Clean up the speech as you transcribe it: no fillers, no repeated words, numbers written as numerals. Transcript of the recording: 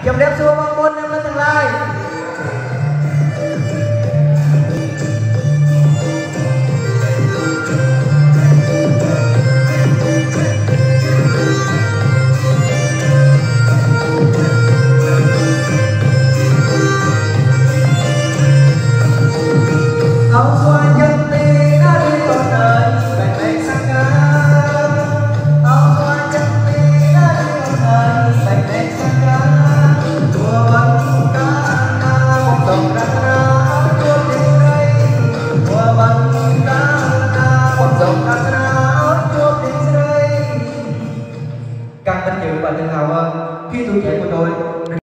Kiếm đẹp xua mong muốn em lên tương lai. Càng vinh dự và tự hào hơn khi tuổi trẻ của tôi